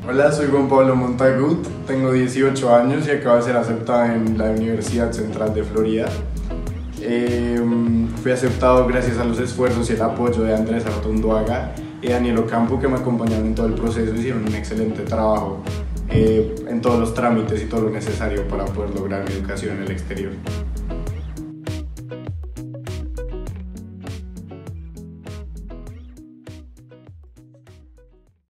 Hola, soy Juan Pablo Montagut, tengo 18 años y acabo de ser aceptado en la Universidad Central de Florida. Fui aceptado gracias a los esfuerzos y el apoyo de Andrés Artunduaga y Daniel Ocampo, que me acompañaron en todo el proceso y hicieron un excelente trabajo en todos los trámites y todo lo necesario para poder lograr mi educación en el exterior.